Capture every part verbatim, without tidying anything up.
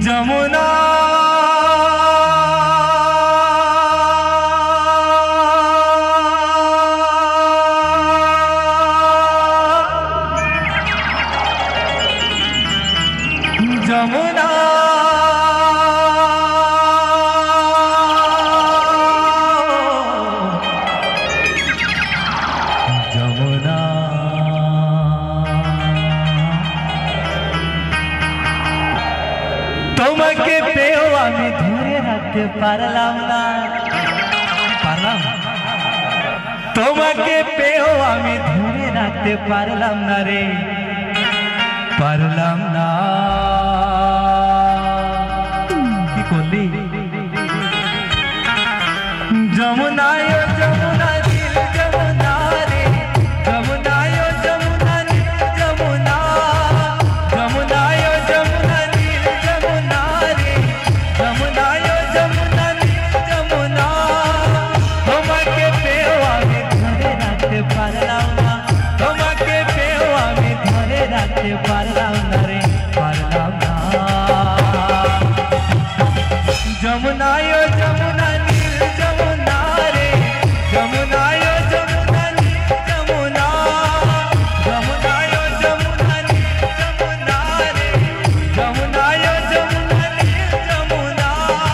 जमुना जमुना जमुना তোমাকে পেও আমি ধরে রাখতে পারলাম না পারলাম তোমাকে পেও আমি ধরে রাখতে পারলাম না রে পারলাম না কি করলি যমুনা ও যমুনা দিল যমুনা রে যমুনা ও যমুনা দিল যমুনা যমুনা ও যমুনা দিল যমুনা রে যমুনা ও যমুনা দিল যমুনা তোমাকে পেও আমি ধরে রাখতে পারলাম না তোমাকে পেও আমি ধরে রাখতে পারলাম না রে পারলাম না যমুনা ও যমুনা নীল যমুনা রে যমুনা ও যমুনা নীল যমুনা যমুনা ও যমুনা নীল যমুনা রে যমুনা ও যমুনা নীল যমুনা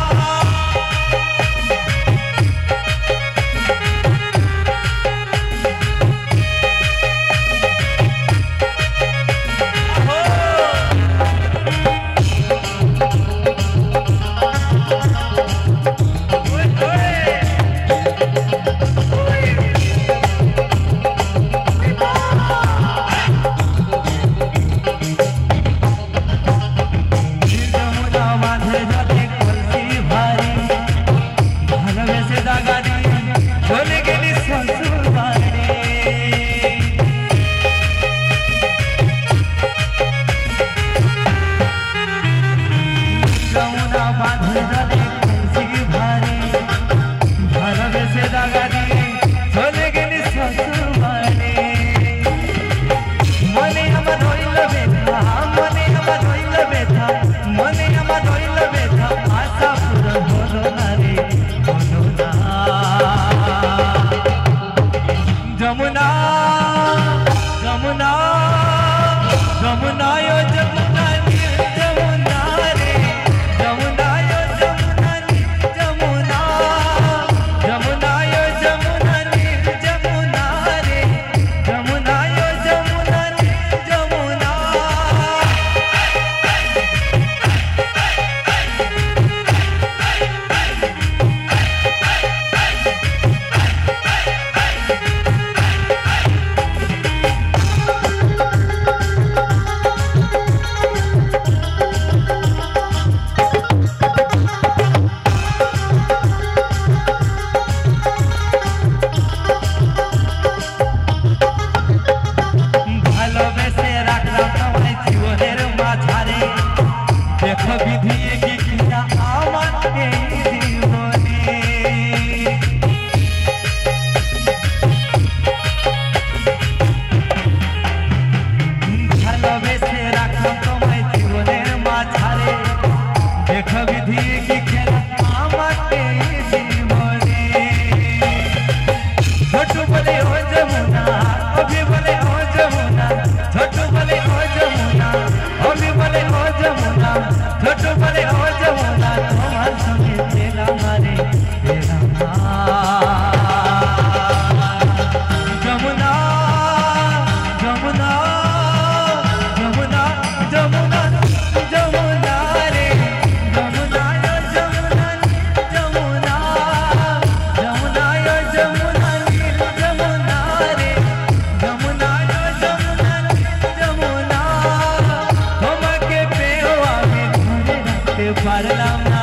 जमुना जमुना जमुना यो जमुना नील जमुना रे जमुना यो जमुना नील जमुना जमुना यो जमुना नील जमुना रे जमुना यो जमुना नील जमुना छोटू बड़े हो जमुना तुम्हार संगे तेरा मारे तेरा जमुना जमुना जमुना जमुना जमुना रे जमुना यो जमुना जमुना जमुना यो जमुना नील जमुना रे जमुना यो जमुना जमुना तुम्हारे पे हो आगे धरे रखते पारलाम